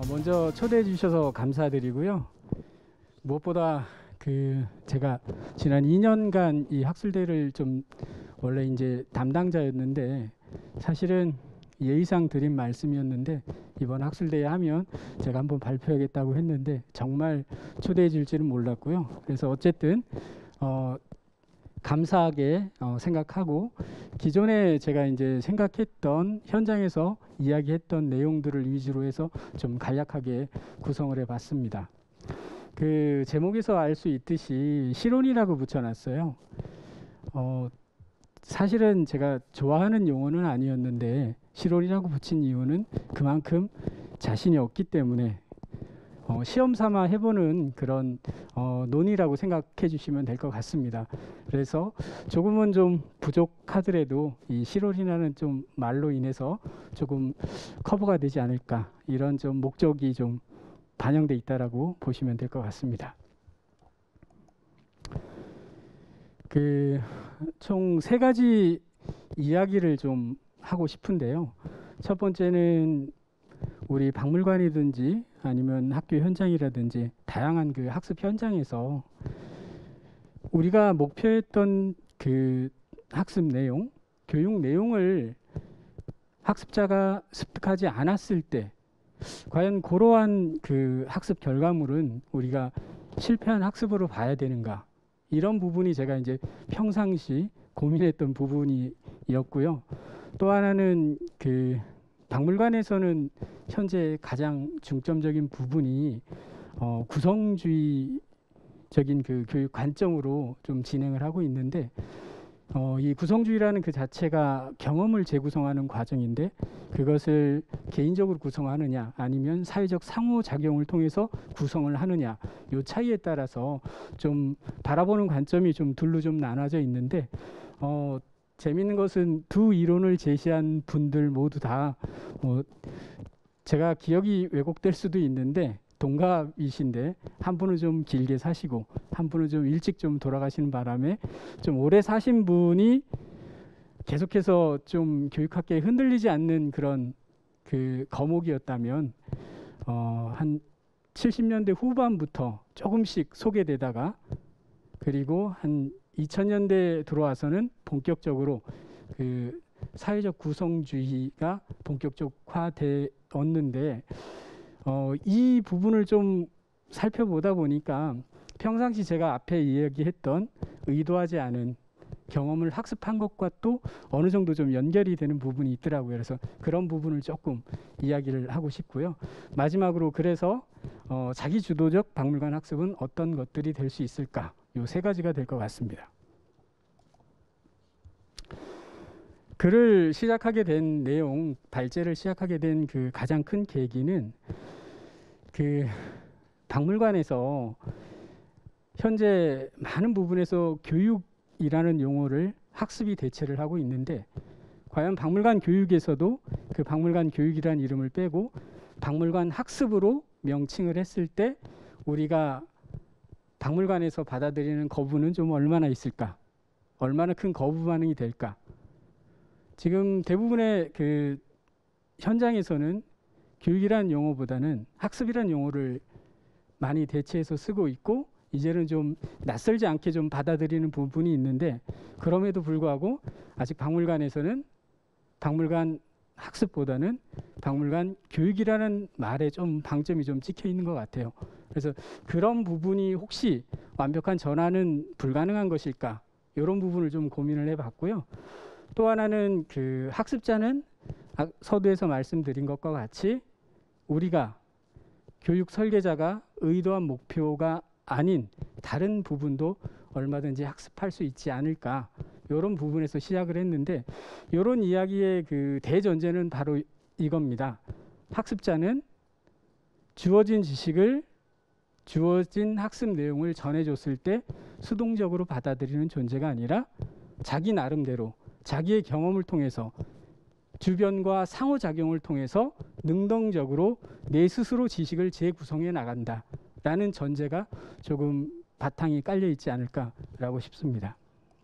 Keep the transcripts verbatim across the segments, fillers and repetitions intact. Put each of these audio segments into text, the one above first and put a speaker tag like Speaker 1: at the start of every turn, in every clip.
Speaker 1: 먼저 초대해 주셔서 감사드리고요. 무엇보다 그 제가 지난 이 년간 이 학술대를 좀 원래 이제 담당자였는데 사실은 예의상 드린 말씀이었는데 이번 학술대회 하면 제가 한번 발표하겠다고 했는데 정말 초대해 줄지는 몰랐고요. 그래서 어쨌든 어 감사하게 어 생각하고 기존에 제가 이제 생각했던 현장에서 이야기했던 내용들을 위주로 해서 좀 간략하게 구성을 해봤습니다. 그 제목에서 알 수 있듯이 실온이라고 붙여놨어요. 어, 사실은 제가 좋아하는 용어는 아니었는데 실온이라고 붙인 이유는 그만큼 자신이 없기 때문에 어, 시험 삼아 해보는 그런 어, 논의라고 생각해 주시면 될 것 같습니다. 그래서 조금은 좀 부족하더라도 이 실온이라는 좀 말로 인해서 조금 커버가 되지 않을까, 이런 좀 목적이 좀 반영돼 있다라고 보시면 될 것 같습니다. 그 총 세 가지 이야기를 좀 하고 싶은데요. 첫 번째는 우리 박물관이든지 아니면 학교 현장이라든지 다양한 그 학습 현장에서 우리가 목표했던 그 학습 내용, 교육 내용을 학습자가 습득하지 않았을 때 과연 그러한 그 학습 결과물은 우리가 실패한 학습으로 봐야 되는가, 이런 부분이 제가 이제 평상시 고민했던 부분이었고요. 또 하나는 그 박물관에서는 현재 가장 중점적인 부분이 어 구성주의적인 그 교육 관점으로 좀 진행을 하고 있는데 어 이 구성주의라는 그 자체가 경험을 재구성하는 과정인데 그것을 개인적으로 구성하느냐 아니면 사회적 상호작용을 통해서 구성을 하느냐, 이 차이에 따라서 좀 바라보는 관점이 좀 둘로 좀 나눠져 있는데 어 재밌는 것은 두 이론을 제시한 분들 모두 다 뭐 제가 기억이 왜곡될 수도 있는데 동갑이신데 한 분은 좀 길게 사시고 한 분은 좀 일찍 좀 돌아가시는 바람에 좀 오래 사신 분이 계속해서 좀 교육학계에 흔들리지 않는 그런 그 거목이었다면 어 한 칠십 년대 후반부터 조금씩 소개되다가 그리고 한 이천 년대에 들어와서는 본격적으로 그 사회적 구성주의가 본격적화되었는데 어, 이 부분을 좀 살펴보다 보니까 평상시 제가 앞에 이야기했던 의도하지 않은 경험을 학습한 것과 또 어느 정도 좀 연결이 되는 부분이 있더라고요. 그래서 그런 부분을 조금 이야기를 하고 싶고요. 마지막으로 그래서 어, 자기주도적 박물관 학습은 어떤 것들이 될 수 있을까? 요 세 가지가 될 것 같습니다. 글을 시작하게 된 내용, 발제를 시작하게 된 그 가장 큰 계기는 그 박물관에서 현재 많은 부분에서 교육이라는 용어를 학습이 대체를 하고 있는데 과연 박물관 교육에서도 그 박물관 교육이라는 이름을 빼고 박물관 학습으로 명칭을 했을 때 우리가 박물관에서 받아들이는 거부는 좀 얼마나 있을까? 얼마나 큰 거부 반응이 될까? 지금 대부분의 그 현장에서는 교육이라는 용어보다는 학습이라는 용어를 많이 대체해서 쓰고 있고 이제는 좀 낯설지 않게 좀 받아들이는 부분이 있는데 그럼에도 불구하고 아직 박물관에서는 박물관 학습보다는 박물관 교육이라는 말에 좀 방점이 좀 찍혀 있는 것 같아요. 그래서 그런 부분이 혹시 완벽한 전환은 불가능한 것일까? 이런 부분을 좀 고민을 해봤고요. 또 하나는 그 학습자는 서두에서 말씀드린 것과 같이 우리가 교육 설계자가 의도한 목표가 아닌 다른 부분도 얼마든지 학습할 수 있지 않을까, 이런 부분에서 시작을 했는데 이런 이야기의 그 대전제는 바로 이겁니다. 학습자는 주어진 지식을 주어진 학습 내용을 전해줬을 때 수동적으로 받아들이는 존재가 아니라 자기 나름대로 자기의 경험을 통해서 주변과 상호작용을 통해서 능동적으로 내 스스로 지식을 재구성해 나간다라는 전제가 조금 바탕이 깔려 있지 않을까라고 싶습니다.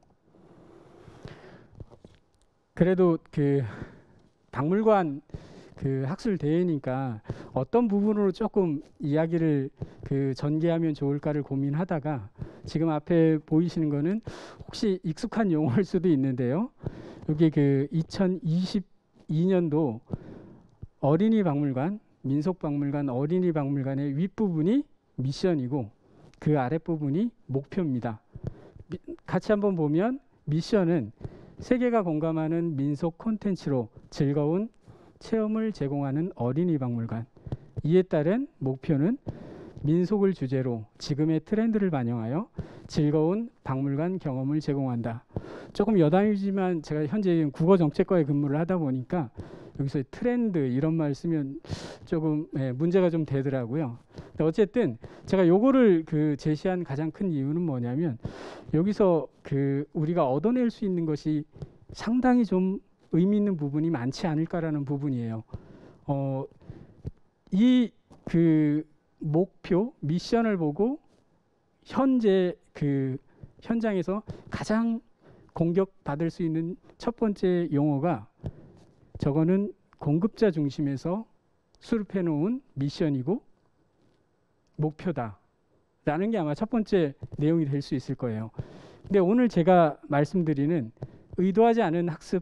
Speaker 1: 그래도 그 박물관 그 학술 대회니까 어떤 부분으로 조금 이야기를 그 전개하면 좋을까를 고민하다가 지금 앞에 보이시는 거는 혹시 익숙한 용어일 수도 있는데요. 여기 그 이천이십이 년도 어린이 박물관, 민속박물관 어린이 박물관의 윗부분이 미션이고 그 아랫부분이 목표입니다. 미, 같이 한번 보면 미션은 세계가 공감하는 민속 콘텐츠로 즐거운 체험을 제공하는 어린이 박물관. 이에 따른 목표는 민속을 주제로 지금의 트렌드를 반영하여 즐거운 박물관 경험을 제공한다. 조금 여담이지만 제가 현재 국어정책과에 근무를 하다 보니까 여기서 트렌드 이런 말 쓰면 조금 예, 문제가 좀 되더라고요. 근데 어쨌든 제가 요거를 그 제시한 가장 큰 이유는 뭐냐면 여기서 그 우리가 얻어낼 수 있는 것이 상당히 좀 의미 있는 부분이 많지 않을까라는 부분이에요. 어, 이 그 목표 미션을 보고 현재 그 현장에서 가장 공격받을 수 있는 첫 번째 용어가 저거는 공급자 중심에서 수립해 놓은 미션이고 목표다 라는 게 아마 첫 번째 내용이 될 수 있을 거예요. 근데 오늘 제가 말씀드리는 의도하지 않은 학습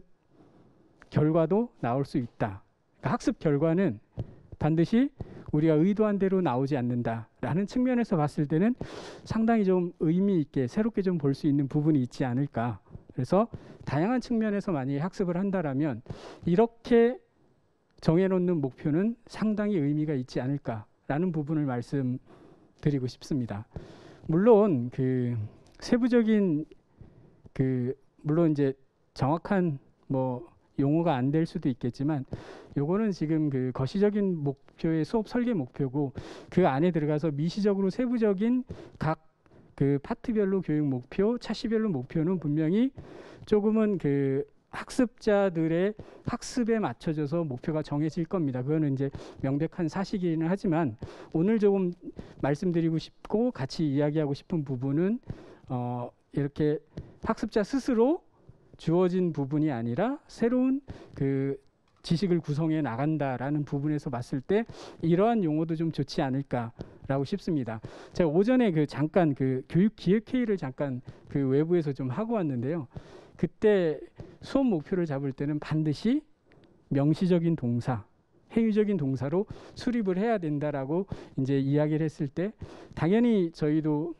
Speaker 1: 결과도 나올 수 있다. 그러니까 학습 결과는 반드시 우리가 의도한 대로 나오지 않는다라는 측면에서 봤을 때는 상당히 좀 의미 있게 새롭게 좀 볼 수 있는 부분이 있지 않을까. 그래서 다양한 측면에서 만약에 학습을 한다라면 이렇게 정해놓는 목표는 상당히 의미가 있지 않을까라는 부분을 말씀드리고 싶습니다. 물론 그 세부적인 그 물론 이제 정확한 뭐 용어가 안 될 수도 있겠지만 요거는 지금 그 거시적인 목표의 수업 설계 목표고 그 안에 들어가서 미시적으로 세부적인 각 그 파트별로 교육 목표, 차시별로 목표는 분명히 조금은 그 학습자들의 학습에 맞춰져서 목표가 정해질 겁니다. 그거는 이제 명백한 사실이기는 하지만 오늘 조금 말씀드리고 싶고 같이 이야기하고 싶은 부분은 어 이렇게 학습자 스스로 주어진 부분이 아니라 새로운 그 지식을 구성해 나간다라는 부분에서 봤을 때 이러한 용어도 좀 좋지 않을까라고 싶습니다. 제가 오전에 그 잠깐 그 교육 기획 회의를 잠깐 그 외부에서 좀 하고 왔는데요. 그때 수업 목표를 잡을 때는 반드시 명시적인 동사, 행위적인 동사로 수립을 해야 된다라고 이제 이야기를 했을 때 당연히 저희도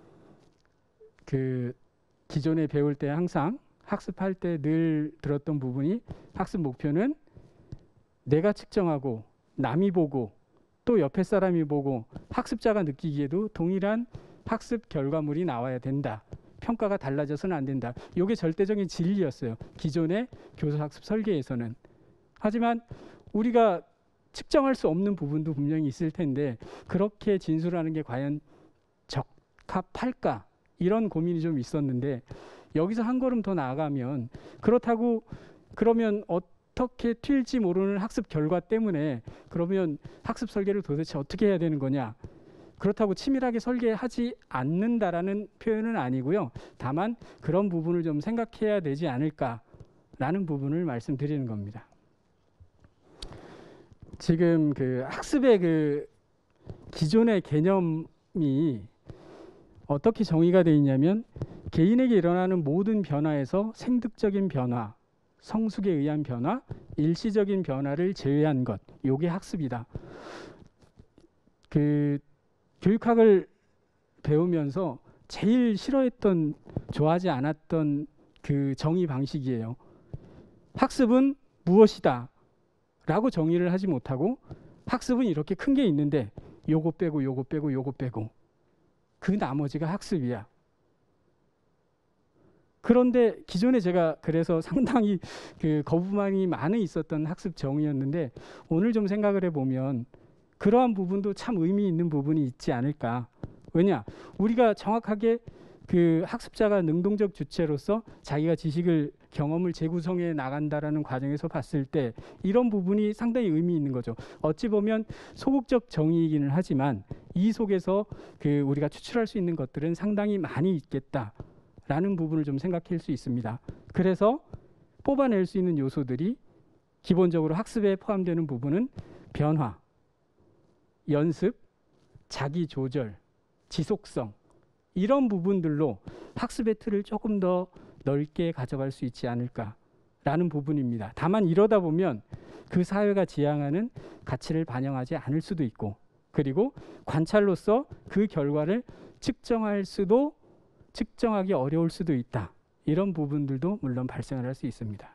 Speaker 1: 그 기존에 배울 때 항상 학습할 때 늘 들었던 부분이 학습 목표는 내가 측정하고 남이 보고 또 옆에 사람이 보고 학습자가 느끼기에도 동일한 학습 결과물이 나와야 된다. 평가가 달라져서는 안 된다. 이게 절대적인 진리였어요. 기존의 교수학습 설계에서는. 하지만 우리가 측정할 수 없는 부분도 분명히 있을 텐데 그렇게 진술하는 게 과연 적합할까? 이런 고민이 좀 있었는데 여기서 한 걸음 더 나아가면 그렇다고 그러면 어떻게 튈지 모르는 학습 결과 때문에 그러면 학습 설계를 도대체 어떻게 해야 되는 거냐? 그렇다고 치밀하게 설계하지 않는다라는 표현은 아니고요. 다만 그런 부분을 좀 생각해야 되지 않을까라는 부분을 말씀드리는 겁니다. 지금 그 학습의 그 기존의 개념이 어떻게 정의가 되어 있냐면 개인에게 일어나는 모든 변화에서 생득적인 변화, 성숙에 의한 변화, 일시적인 변화를 제외한 것, 요게 학습이다. 그 교육학을 배우면서 제일 싫어했던, 좋아하지 않았던 그 정의 방식이에요. 학습은 무엇이다 라고 정의를 하지 못하고 학습은 이렇게 큰 게 있는데 요거 빼고 요거 빼고 요거 빼고 그 나머지가 학습이야. 그런데 기존에 제가 그래서 상당히 그 거부감이 많이 있었던 학습 정의였는데 오늘 좀 생각을 해보면 그러한 부분도 참 의미 있는 부분이 있지 않을까. 왜냐? 우리가 정확하게 그 학습자가 능동적 주체로서 자기가 지식을 경험을 재구성해 나간다라는 과정에서 봤을 때 이런 부분이 상당히 의미 있는 거죠. 어찌 보면 소극적 정의이기는 하지만 이 속에서 그 우리가 추출할 수 있는 것들은 상당히 많이 있겠다라는 부분을 좀 생각할 수 있습니다. 그래서 뽑아낼 수 있는 요소들이 기본적으로 학습에 포함되는 부분은 변화, 연습, 자기 조절, 지속성 이런 부분들로 학습의 틀을 조금 더 넓게 가져갈 수 있지 않을까라는 부분입니다. 다만 이러다 보면 그 사회가 지향하는 가치를 반영하지 않을 수도 있고, 그리고 관찰로서 그 결과를 측정할 수도 측정하기 어려울 수도 있다. 이런 부분들도 물론 발생을 할 수 있습니다.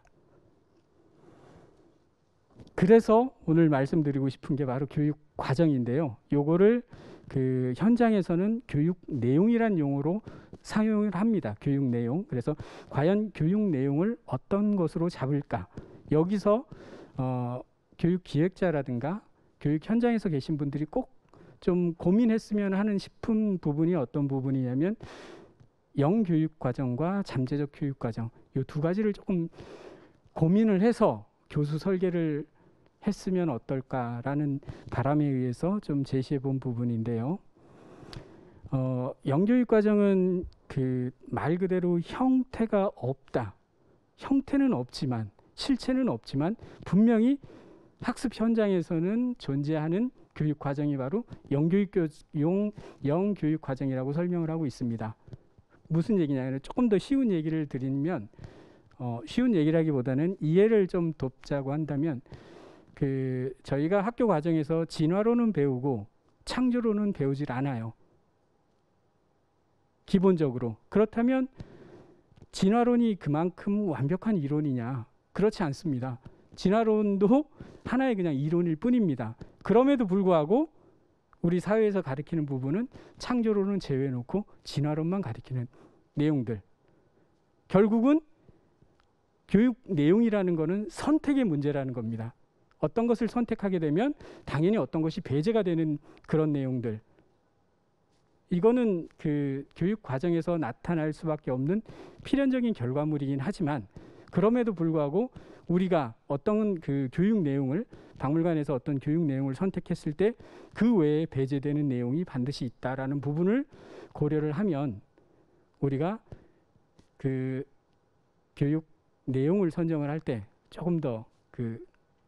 Speaker 1: 그래서 오늘 말씀드리고 싶은 게 바로 교육 과정인데요. 요거를 그 현장에서는 교육 내용이란 용어로 사용을 합니다. 교육 내용. 그래서 과연 교육 내용을 어떤 것으로 잡을까? 여기서 어, 교육 기획자라든가 교육 현장에서 계신 분들이 꼭 좀 고민했으면 하는 싶은 부분이 어떤 부분이냐면 영교육 과정과 잠재적 교육 과정 이 두 가지를 조금 고민을 해서 교수 설계를 했으면 어떨까라는 바람에 의해서 좀 제시해 본 부분인데요. 어, 영교육 과정은 그 말 그대로 형태가 없다. 형태는 없지만 실체는 없지만 분명히 학습 현장에서는 존재하는 교육 과정이 바로 영교육 용 영교육 과정이라고 설명을 하고 있습니다. 무슨 얘기냐면 조금 더 쉬운 얘기를 드리면 어, 쉬운 얘기라기보다는 이해를 좀 돕자고 한다면 그 저희가 학교 과정에서 진화론은 배우고 창조론은 배우질 않아요. 기본적으로. 그렇다면 진화론이 그만큼 완벽한 이론이냐? 그렇지 않습니다. 진화론도 하나의 그냥 이론일 뿐입니다. 그럼에도 불구하고 우리 사회에서 가르치는 부분은 창조론은 제외해놓고 진화론만 가르치는 내용들. 결국은 교육 내용이라는 것은 선택의 문제라는 겁니다. 어떤 것을 선택하게 되면 당연히 어떤 것이 배제가 되는 그런 내용들. 이거는 그 교육 과정에서 나타날 수밖에 없는 필연적인 결과물이긴 하지만 그럼에도 불구하고 우리가 어떤 그 교육 내용을 박물관에서 어떤 교육 내용을 선택했을 때 그 외에 배제되는 내용이 반드시 있다라는 부분을 고려를 하면 우리가 그 교육 내용을 선정을 할 때 조금 더 그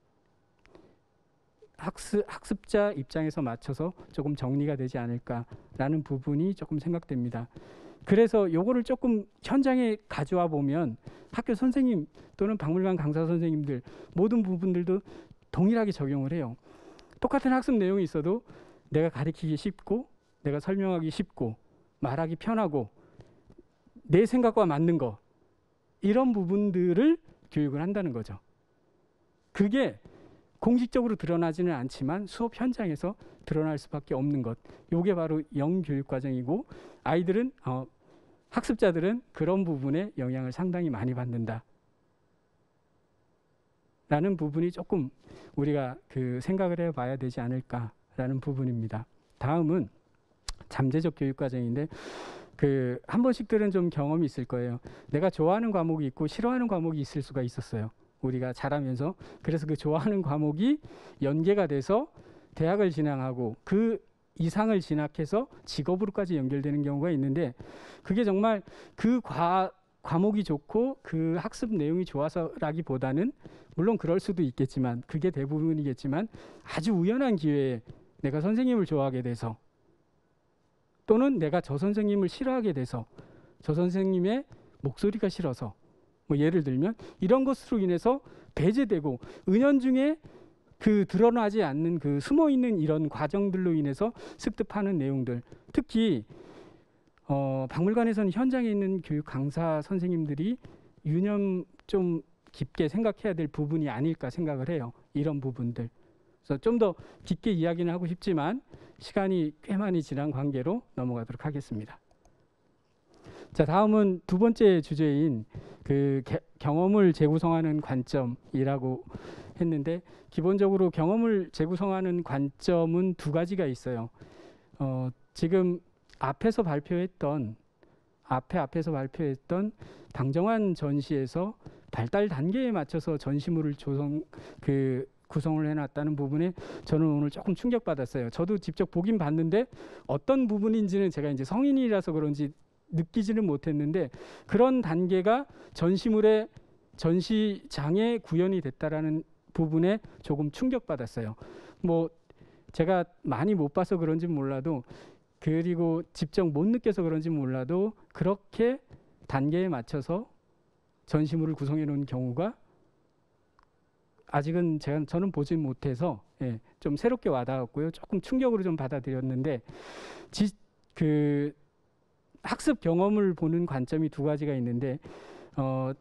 Speaker 1: 학습, 학습자 입장에서 맞춰서 조금 정리가 되지 않을까라는 부분이 조금 생각됩니다. 그래서 요거를 조금 현장에 가져와 보면 학교 선생님 또는 박물관 강사 선생님들 모든 부분들도 동일하게 적용을 해요. 똑같은 학습 내용이 있어도 내가 가르치기 쉽고 내가 설명하기 쉽고 말하기 편하고 내 생각과 맞는 거 이런 부분들을 교육을 한다는 거죠. 그게 공식적으로 드러나지는 않지만 수업 현장에서 드러날 수밖에 없는 것. 이게 바로 영교육 과정이고 아이들은 어, 학습자들은 그런 부분에 영향을 상당히 많이 받는다. 라는 부분이 조금 우리가 그 생각을 해봐야 되지 않을까라는 부분입니다. 다음은 잠재적 교육 과정인데 그 한 번씩들은 좀 경험이 있을 거예요. 내가 좋아하는 과목이 있고 싫어하는 과목이 있을 수가 있었어요. 우리가 자라면서. 그래서 그 좋아하는 과목이 연계가 돼서 대학을 진학하고 그 이상을 진학해서 직업으로까지 연결되는 경우가 있는데 그게 정말 그 과, 과목이 좋고 그 학습 내용이 좋아서라기보다는 물론 그럴 수도 있겠지만 그게 대부분이겠지만 아주 우연한 기회에 내가 선생님을 좋아하게 돼서 또는 내가 저 선생님을 싫어하게 돼서 저 선생님의 목소리가 싫어서 뭐 예를 들면 이런 것으로 인해서 배제되고 은연중에 그 드러나지 않는 그 숨어있는 이런 과정들로 인해서 습득하는 내용들 특히 어, 박물관에서는 현장에 있는 교육 강사 선생님들이 유념 좀 깊게 생각해야 될 부분이 아닐까 생각을 해요. 이런 부분들. 그래서 좀 더 깊게 이야기는 하고 싶지만 시간이 꽤 많이 지난 관계로 넘어가도록 하겠습니다. 자, 다음은 두 번째 주제인 그 개, 경험을 재구성하는 관점이라고 했는데 기본적으로 경험을 재구성하는 관점은 두 가지가 있어요. 어, 지금 앞에서 발표했던 앞에 앞에서 발표했던 방정환 전시에서 발달 단계에 맞춰서 전시물을 조성 그 구성을 해놨다는 부분에 저는 오늘 조금 충격받았어요. 저도 직접 보긴 봤는데 어떤 부분인지는 제가 이제 성인이라서 그런지 느끼지는 못했는데 그런 단계가 전시물의 전시장에 구현이 됐다라는 부분에 조금 충격받았어요. 뭐 제가 많이 못 봐서 그런지 몰라도, 그리고 직접 못 느껴서 그런지 몰라도 그렇게 단계에 맞춰서 전시물을 구성해 놓은 경우가 아직은 제가 저는 보지 못해서 예, 좀 새롭게 와닿았고요. 조금 충격으로 좀 받아들였는데, 지, 그 학습 경험을 보는 관점이 두 가지가 있는데, 어,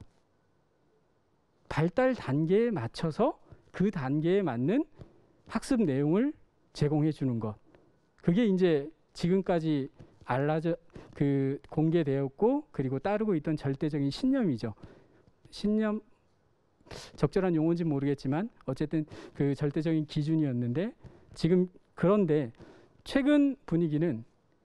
Speaker 1: 발달 단계에 맞춰서 그 단계에 맞는 학습 내용을 제공해 주는 것. 그게 이제 지금까지 알라져 그 공개되었고 그리고 따르고 있던 절대적인 신념이죠. 신념, 적절한 용어인지 모르겠지만 어쨌든 그 절대적인 기준이었는데, 지금 그런데 최근 분위기는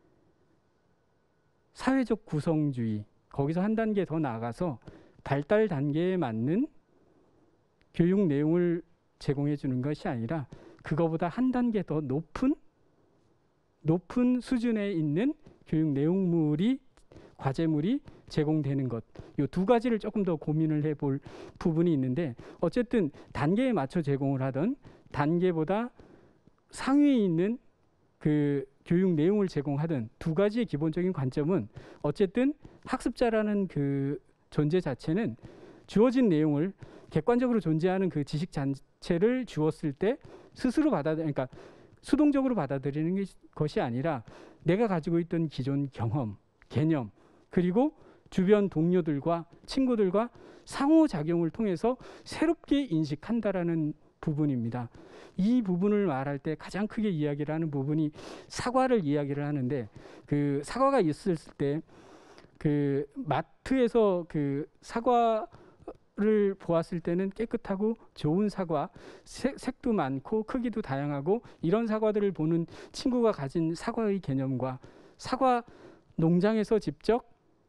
Speaker 1: 사회적 구성주의, 거기서 한 단계 더 나아가서 발달 단계에 맞는 교육 내용을 제공해 주는 것이 아니라 그거보다 한 단계 더 높은 높은 수준에 있는 교육 내용물이, 과제물이 제공되는 것. 이 두 가지를 조금 더 고민을 해볼 부분이 있는데, 어쨌든 단계에 맞춰 제공을 하던 단계보다 상위에 있는 그 교육 내용을 제공하던 두 가지의 기본적인 관점은, 어쨌든 학습자라는 그 존재 자체는 주어진 내용을 객관적으로 존재하는 그 지식 자체를 주었을 때 스스로 받아들, 그러니까 수동적으로 받아들이는 것이 아니라 내가 가지고 있던 기존 경험, 개념, 그리고 주변 동료들과 친구들과 상호작용을 통해서 새롭게 인식한다라는 부분입니다. 이 부분을 말할 때 가장 크게 이야기를 하는 부분이 사과를 이야기를 하는데, 그 사과가 있을 때 그 마트에서 그 사과를 보았을 때는 깨끗하고 좋은 사과, 색, 색도 많고 크기도 다양하고 이런 사과들을 보는 친구가 가진 사과의 개념과 사과 농장에서 직접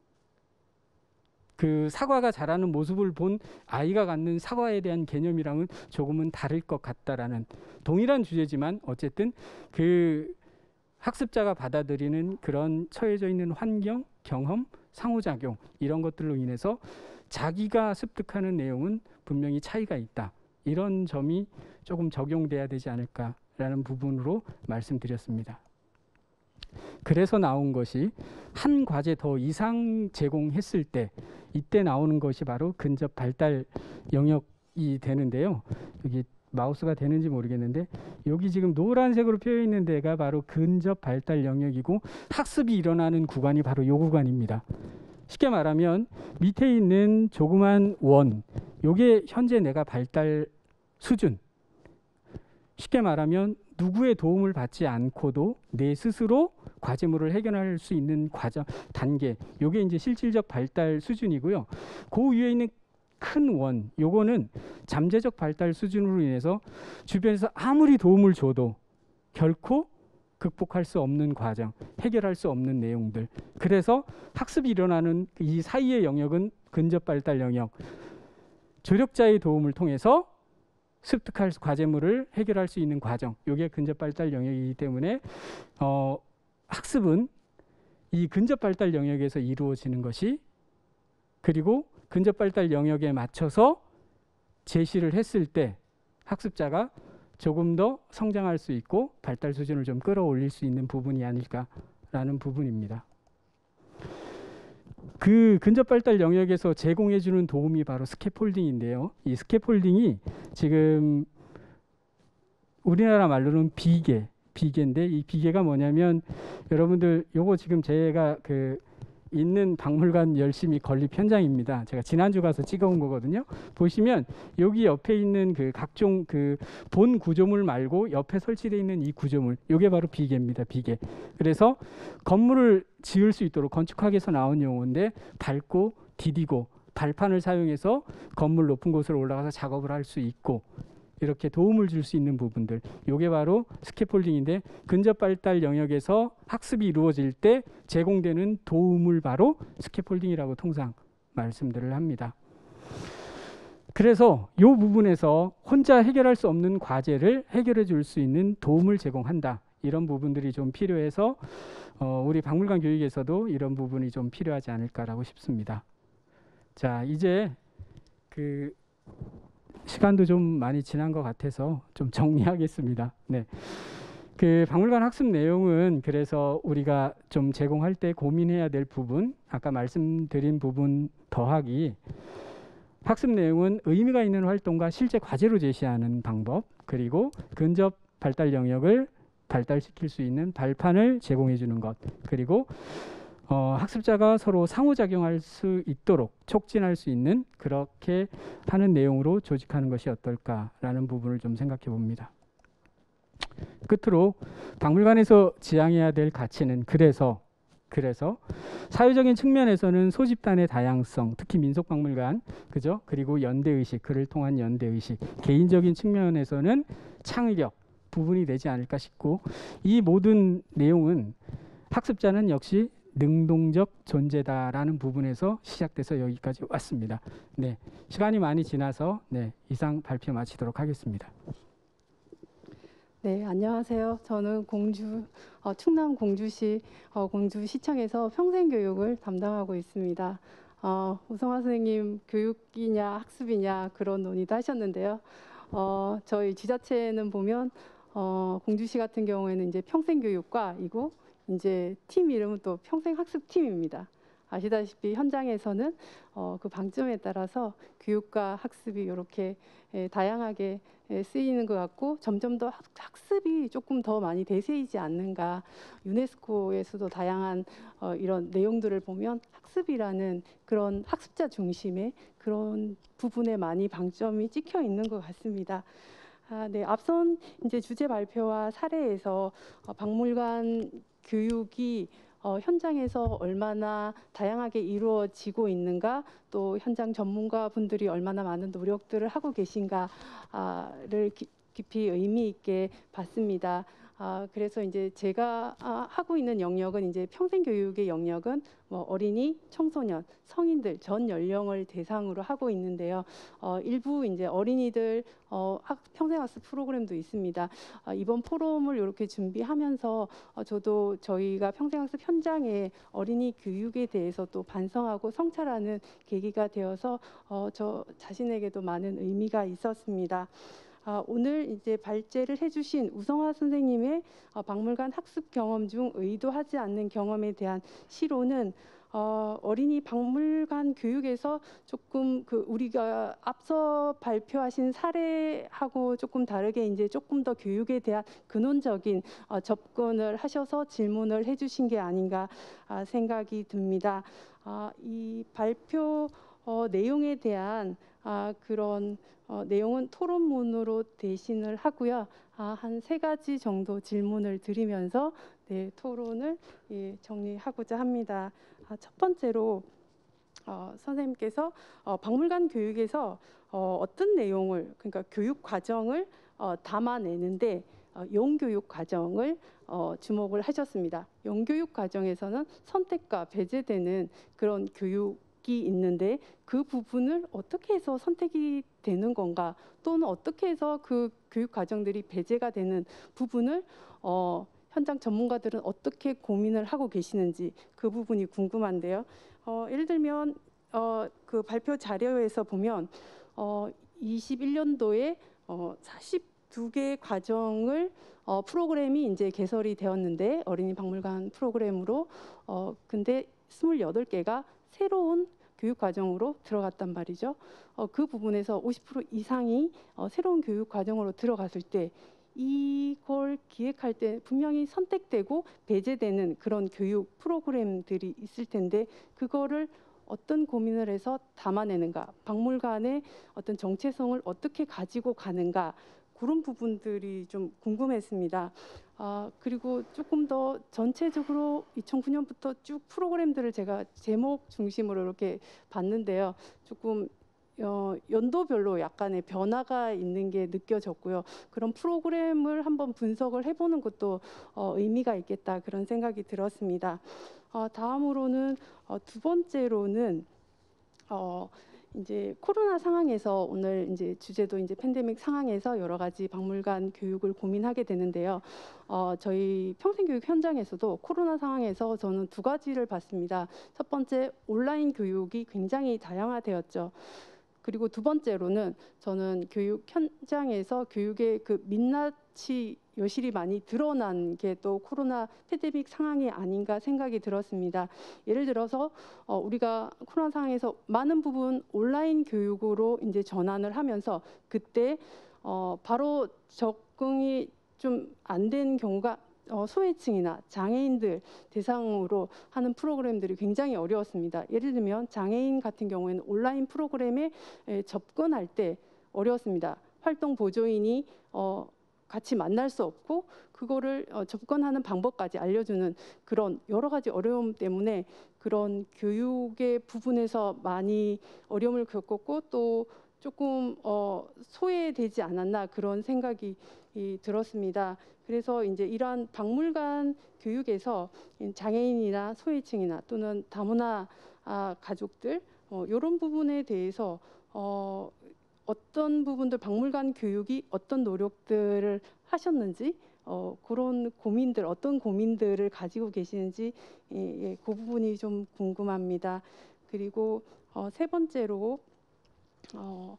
Speaker 1: 그 사과가 자라는 모습을 본 아이가 갖는 사과에 대한 개념이랑은 조금은 다를 것 같다라는, 동일한 주제지만 어쨌든 그 학습자가 받아들이는 그런 처해져 있는 환경, 경험, 상호작용, 이런 것들로 인해서 자기가 습득하는 내용은 분명히 차이가 있다. 이런 점이 조금 적용돼야 되지 않을까라는 부분으로 말씀드렸습니다. 그래서 나온 것이 한 과제 더 이상 제공했을 때, 이때 나오는 것이 바로 근접 발달 영역이 되는데요. 여기 마우스가 되는지 모르겠는데, 여기 지금 노란색으로 표해 있는 데가 바로 근접 발달 영역이고, 학습이 일어나는 구간이 바로 이 구간입니다. 쉽게 말하면 밑에 있는 조그만 원, 요게 현재 내가 발달 수준. 쉽게 말하면 누구의 도움을 받지 않고도 내 스스로 과제물을 해결할 수 있는 과정, 단계, 요게 이제 실질적 발달 수준이고요. 그 위에 있는 큰 원, 요거는 잠재적 발달 수준으로 인해서 주변에서 아무리 도움을 줘도 결코 극복할 수 없는 과정, 해결할 수 없는 내용들. 그래서 학습이 일어나는 이 사이의 영역은 근접 발달 영역, 조력자의 도움을 통해서 습득할 과제물을 해결할 수 있는 과정, 이게 근접 발달 영역이기 때문에 어, 학습은 이 근접 발달 영역에서 이루어지는 것이, 그리고 근접 발달 영역에 맞춰서 제시를 했을 때 학습자가 조금 더 성장할 수 있고 발달 수준을 좀 끌어올릴 수 있는 부분이 아닐까라는 부분입니다. 그 근접 발달 영역에서 제공해 주는 도움이 바로 스캐폴딩인데요. 이 스캐폴딩이 지금 우리나라 말로는 비계, 비계인데, 이 비계가 뭐냐면, 여러분들 요거 지금 제가 그 있는 박물관 열심히 건립 현장입니다. 제가 지난주 가서 찍어온 거거든요. 보시면 여기 옆에 있는 그 각종 그 본 구조물 말고 옆에 설치되어 있는 이 구조물, 요게 바로 비계입니다. 비계. 그래서 건물을 지을 수 있도록, 건축학에서 나온 용어인데, 밟고 디디고 발판을 사용해서 건물 높은 곳으로 올라가서 작업을 할 수 있고, 이렇게 도움을 줄 수 있는 부분들, 요게 바로 스캐폴딩인데, 근접 발달 영역에서 학습이 이루어질 때 제공되는 도움을 바로 스캐폴딩이라고 통상 말씀들을 합니다. 그래서 이 부분에서 혼자 해결할 수 없는 과제를 해결해 줄 수 있는 도움을 제공한다. 이런 부분들이 좀 필요해서 어, 우리 박물관 교육에서도 이런 부분이 좀 필요하지 않을까라고 싶습니다. 자, 이제 그 시간도 좀 많이 지난 것 같아서 좀 정리하겠습니다. 네. 그 박물관 학습 내용은 그래서 우리가 좀 제공할 때 고민해야 될 부분, 아까 말씀드린 부분 더하기, 학습 내용은 의미가 있는 활동과 실제 과제로 제시하는 방법, 그리고 근접 발달 영역을 발달시킬 수 있는 발판을 제공해 주는 것, 그리고 어, 학습자가 서로 상호작용할 수 있도록 촉진할 수 있는 그렇게 하는 내용으로 조직하는 것이 어떨까라는 부분을 좀 생각해 봅니다. 끝으로 박물관에서 지향해야 될 가치는 그래서 그래서 사회적인 측면에서는 소집단의 다양성, 특히 민속박물관, 그죠? 그리고 연대의식, 그를 통한 연대의식, 개인적인 측면에서는 창의력 부분이 되지 않을까 싶고, 이 모든 내용은 학습자는 역시 능동적 존재다라는 부분에서 시작돼서 여기까지 왔습니다. 네, 시간이 많이 지나서 네, 이상 발표 마치도록 하겠습니다.
Speaker 2: 네, 안녕하세요. 저는 공주, 어, 충남 공주시 어, 공주시청에서 평생교육을 담당하고 있습니다. 어, 우성화 선생님, 교육이냐 학습이냐 그런 논의도 하셨는데요. 어, 저희 지자체는 보면 어, 공주시 같은 경우에는 이제 평생교육과이고 이제 팀 이름은 또 평생학습팀입니다. 아시다시피 현장에서는 어, 그 방점에 따라서 교육과 학습이 이렇게 예, 다양하게 예, 쓰이는 것 같고 점점 더 학, 학습이 조금 더 많이 대세이지 않는가. 유네스코에서도 다양한 어, 이런 내용들을 보면 학습이라는 그런 학습자 중심의 그런 부분에 많이 방점이 찍혀 있는 것 같습니다. 아, 네, 앞선 이제 주제 발표와 사례에서 어, 박물관 교육이 어, 현장에서 얼마나 다양하게 이루어지고 있는가, 또 현장 전문가 분들이 얼마나 많은 노력들을 하고 계신가를 깊이 의미 있게 봤습니다. 아, 그래서 이제 제가 아, 하고 있는 영역은 이제 평생교육의 영역은 뭐 어린이, 청소년, 성인들 전 연령을 대상으로 하고 있는데요. 어, 일부 이제 어린이들 어, 학, 평생학습 프로그램도 있습니다. 아, 이번 포럼을 이렇게 준비하면서 어, 저도 저희가 평생학습 현장에 어린이 교육에 대해서 또 반성하고 성찰하는 계기가 되어서 어, 저 자신에게도 많은 의미가 있었습니다. 아, 오늘 이제 발제를 해주신 우성화 선생님의 어, 박물관 학습 경험 중 의도하지 않는 경험에 대한 시로는 어, 어린이 박물관 교육에서 조금 그 우리가 앞서 발표하신 사례하고 조금 다르게 이제 조금 더 교육에 대한 근원적인 어, 접근을 하셔서 질문을 해주신 게 아닌가 아, 생각이 듭니다. 아, 이 발표 어, 내용에 대한 아, 그런 어, 내용은 토론문으로 대신을 하고요. 아, 한 세 가지 정도 질문을 드리면서 네, 토론을 예, 정리하고자 합니다. 아, 첫 번째로 어, 선생님께서 어, 박물관 교육에서 어, 어떤 내용을 그러니까 교육 과정을 어, 담아내는데 어, 용교육 과정을 어, 주목을 하셨습니다. 용교육 과정에서는 선택과 배제되는 그런 교육 이 있는데 그 부분을 어떻게 해서 선택이 되는 건가, 또는 어떻게 해서 그 교육 과정들이 배제가 되는 부분을 어, 현장 전문가들은 어떻게 고민을 하고 계시는지 그 부분이 궁금한데요. 어, 예를 들면 어, 그 발표 자료에서 보면 어, 이십일 년도에 어, 사십두 개 과정을 어, 프로그램이 이제 개설이 되었는데 어린이 박물관 프로그램으로 어, 근데 스물여덟 개가 새로운 교육 과정으로 들어갔단 말이죠. 어, 그 부분에서 오십 퍼센트 이상이 어, 새로운 교육 과정으로 들어갔을 때 이걸 기획할 때 분명히 선택되고 배제되는 그런 교육 프로그램들이 있을 텐데 그거를 어떤 고민을 해서 담아내는가, 박물관의 어떤 정체성을 어떻게 가지고 가는가, 그런 부분들이 좀 궁금했습니다. 아, 그리고 조금 더 전체적으로 이천구 년부터 쭉 프로그램들을 제가 제목 중심으로 이렇게 봤는데요. 조금 어, 연도별로 약간의 변화가 있는 게 느껴졌고요. 그런 프로그램을 한번 분석을 해보는 것도 어, 의미가 있겠다 그런 생각이 들었습니다. 어, 다음으로는 어, 두 번째로는 어, 이제 코로나 상황에서 오늘 이제 주제도 이제 팬데믹 상황에서 여러 가지 박물관 교육을 고민하게 되는데요. 어, 저희 평생교육 현장에서도 코로나 상황에서 저는 두 가지를 봤습니다. 첫 번째, 온라인 교육이 굉장히 다양화되었죠. 그리고 두 번째로는 저는 교육 현장에서 교육의 그 민낯이 여실히 많이 드러난 게 또 코로나 팬데믹 상황이 아닌가 생각이 들었습니다. 예를 들어서 어, 우리가 코로나 상황에서 많은 부분 온라인 교육으로 이제 전환을 하면서 그때 어, 바로 적응이 좀 안 된 경우가 어, 소외층이나 장애인들 대상으로 하는 프로그램들이 굉장히 어려웠습니다. 예를 들면 장애인 같은 경우에는 온라인 프로그램에 에, 접근할 때 어려웠습니다. 활동 보조인이 어, 같이 만날 수 없고 그거를 어, 접근하는 방법까지 알려주는 그런 여러 가지 어려움 때문에 그런 교육의 부분에서 많이 어려움을 겪었고 또 조금 어, 소외되지 않았나 그런 생각이 이, 들었습니다. 그래서 이제 이러한 박물관 교육에서 장애인이나 소외층이나 또는 다문화 아, 가족들 어, 이런 부분에 대해서 어, 어떤 부분들 박물관 교육이 어떤 노력들을 하셨는지 어, 그런 고민들 어떤 고민들을 가지고 계시는지 예, 예, 그 부분이 좀 궁금합니다. 그리고 어, 세 번째로 어,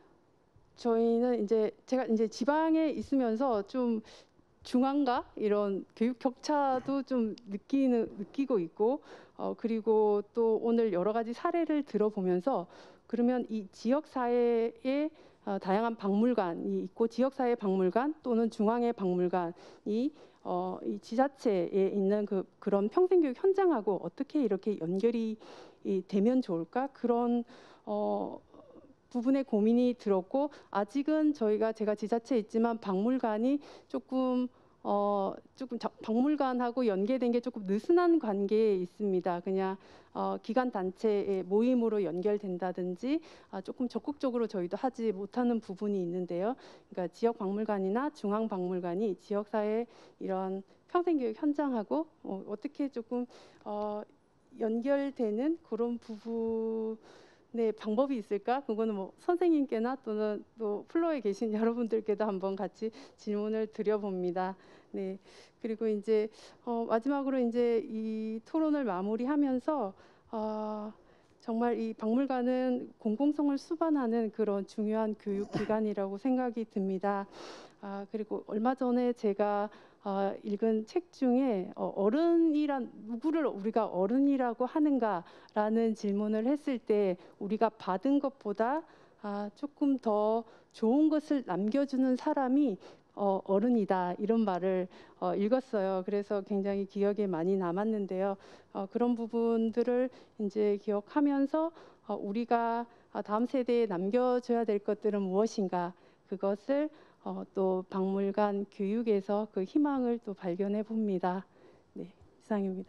Speaker 2: 저희는 이제 제가 이제 지방에 있으면서 좀 중앙과 이런 교육 격차도 좀 느끼는 느끼고 있고 어, 그리고 또 오늘 여러 가지 사례를 들어보면서 그러면 이 지역 사회에 어, 다양한 박물관이 있고 지역 사회 박물관 또는 중앙의 박물관이 어, 이 지자체에 있는 그 그런 평생교육 현장하고 어떻게 이렇게 연결이 이, 되면 좋을까 그런 어, 부분에 고민이 들었고 아직은 저희가 제가 지자체에 있지만 박물관이 조금 어 조금 저, 박물관하고 연계된 게 조금 느슨한 관계에 있습니다. 그냥 어, 기관 단체의 모임으로 연결된다든지 아, 조금 적극적으로 저희도 하지 못하는 부분이 있는데요. 그러니까 지역 박물관이나 중앙 박물관이 지역 사회 이런 평생교육 현장하고 어, 어떻게 조금 어, 연결되는 그런 부분. 네, 방법이 있을까? 그거는 뭐 선생님께나 또는 또 플로어에 계신 여러분들께도 한번 같이 질문을 드려봅니다. 네, 그리고 이제 어, 마지막으로 이제 이 토론을 마무리하면서 어, 정말 이 박물관은 공공성을 수반하는 그런 중요한 교육 기관이라고 생각이 듭니다. 아, 그리고 얼마 전에 제가 어, 읽은 책 중에 어, 어른이란 누구를 우리가 어른이라고 하는가라는 질문을 했을 때 우리가 받은 것보다 아, 조금 더 좋은 것을 남겨주는 사람이 어, 어른이다 이런 말을 어, 읽었어요. 그래서 굉장히 기억에 많이 남았는데요. 어, 그런 부분들을 이제 기억하면서 어, 우리가 다음 세대에 남겨줘야 될 것들은 무엇인가 그것을 어, 또 박물관 교육에서 그 희망을 또 발견해 봅니다. 네, 이상입니다.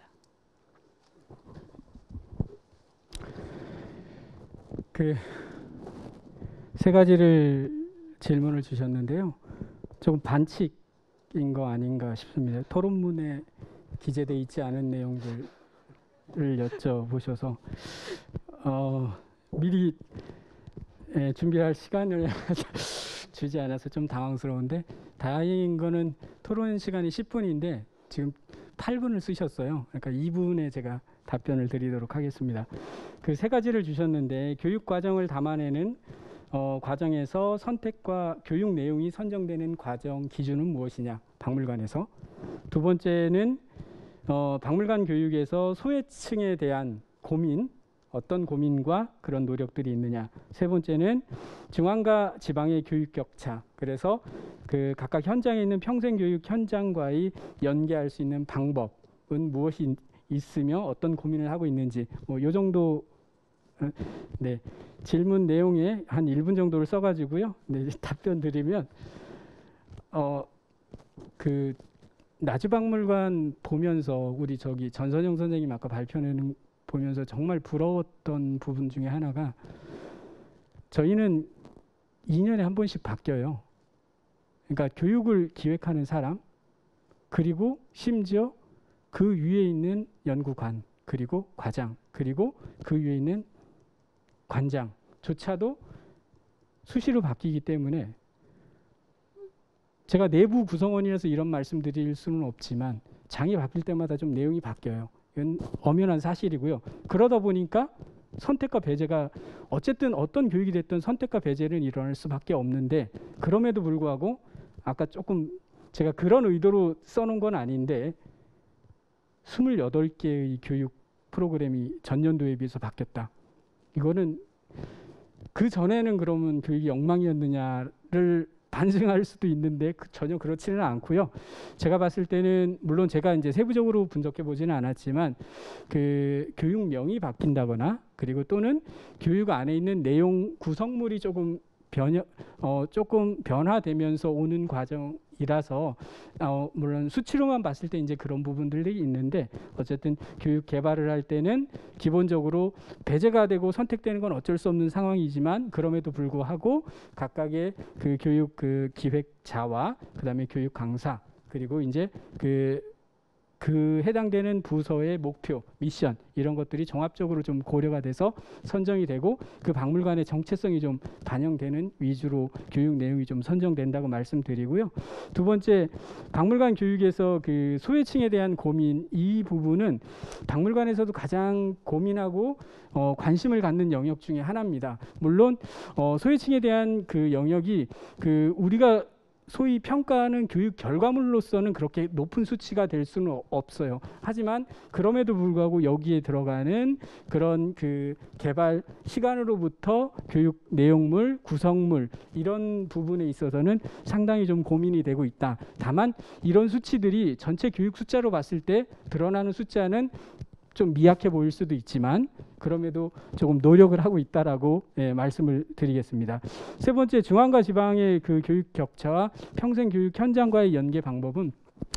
Speaker 1: 그 세 가지를 질문을 주셨는데요. 조금 반칙인 거 아닌가 싶습니다. 토론문에 기재돼 있지 않은 내용들을 여쭤보셔서 어, 미리 예, 준비할 시간을 주지 않아서 좀 당황스러운데 다행인 거는 토론 시간이 십 분인데 지금 팔 분을 쓰셨어요. 그러니까 이 분에 제가 답변을 드리도록 하겠습니다. 그 세 가지를 주셨는데 교육 과정을 담아내는 어, 과정에서 선택과 교육 내용이 선정되는 과정 기준은 무엇이냐? 박물관에서. 두 번째는 어, 박물관 교육에서 소외층에 대한 고민, 어떤 고민과 그런 노력들이 있느냐. 세 번째는 중앙과 지방의 교육 격차. 그래서 그 각각 현장에 있는 평생교육 현장과의 연계할 수 있는 방법은 무엇이 있으며 어떤 고민을 하고 있는지 뭐 요 정도 네 질문 내용에 한 일 분 정도를 써가지고요. 네, 답변 드리면 어 그 나주박물관 보면서 우리 저기 전선영 선생님 아까 발표내는 보면서 정말 부러웠던 부분 중에 하나가 저희는 이 년에 한 번씩 바뀌어요. 그러니까 교육을 기획하는 사람 그리고 심지어 그 위에 있는 연구관 그리고 과장 그리고 그 위에 있는 관장조차도 수시로 바뀌기 때문에 제가 내부 구성원이라서 이런 말씀 드릴 수는 없지만 장이 바뀔 때마다 좀 내용이 바뀌어요. 이건 엄연한 사실이고요. 그러다 보니까 선택과 배제가 어쨌든 어떤 교육이 됐든 선택과 배제는 일어날 수밖에 없는데 그럼에도 불구하고 아까 조금 제가 그런 의도로 써놓은 건 아닌데 스물여덟 개의 교육 프로그램이 전년도에 비해서 바뀌었다. 이거는 그 전에는 그러면 교육이 엉망이었느냐를 반증할 수도 있는데 그 전혀 그렇지는 않고요. 제가 봤을 때는 물론 제가 이제 세부적으로 분석해 보지는 않았지만 그 교육명이 바뀐다거나 그리고 또는 교육 안에 있는 내용 구성물이 조금 변형 어 조금 변화되면서 오는 과정이라서 어 물론 수치로만 봤을 때 이제 그런 부분들이 있는데 어쨌든 교육 개발을 할 때는 기본적으로 배제가 되고 선택되는 건 어쩔 수 없는 상황이지만 그럼에도 불구하고 각각의 그 교육 그 기획자와 그다음에 교육 강사 그리고 이제 그 그 해당되는 부서의 목표, 미션 이런 것들이 종합적으로 좀 고려가 돼서 선정이 되고 그 박물관의 정체성이 좀 반영되는 위주로 교육 내용이 좀 선정된다고 말씀드리고요. 두 번째, 박물관 교육에서 그 소외층에 대한 고민 이 부분은 박물관에서도 가장 고민하고 어, 관심을 갖는 영역 중에 하나입니다. 물론 어, 소외층에 대한 그 영역이 그 우리가 소위 평가하는 교육 결과물로서는 그렇게 높은 수치가 될 수는 없어요. 하지만 그럼에도 불구하고 여기에 들어가는 그런 그 개발 시간으로부터 교육 내용물, 구성물 이런 부분에 있어서는 상당히 좀 고민이 되고 있다. 다만 이런 수치들이 전체 교육 숫자로 봤을 때 드러나는 숫자는 좀 미약해 보일 수도 있지만 그럼에도 조금 노력을 하고 있다라고 예, 말씀을 드리겠습니다. 세 번째, 중앙과 지방의 그 교육 격차와 평생 교육 현장과의 연계 방법은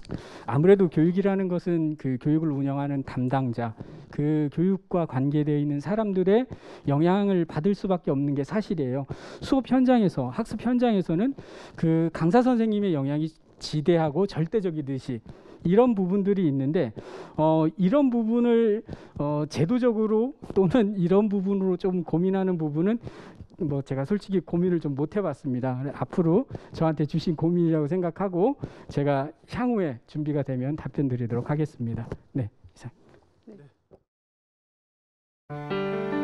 Speaker 1: 아무래도 교육이라는 것은 그 교육을 운영하는 담당자, 그 교육과 관계되어 있는 사람들의 영향을 받을 수밖에 없는 게 사실이에요. 수업 현장에서, 학습 현장에서는 그 강사 선생님의 영향이 지대하고 절대적이듯이 이런 부분들이 있는데 어, 이런 부분을 어, 제도적으로 또는 이런 부분으로 좀 고민하는 부분은 뭐 제가 솔직히 고민을 좀 못 해봤습니다. 앞으로 저한테 주신 고민이라고 생각하고 제가 향후에 준비가 되면 답변 드리도록 하겠습니다. 네, 이상. 네.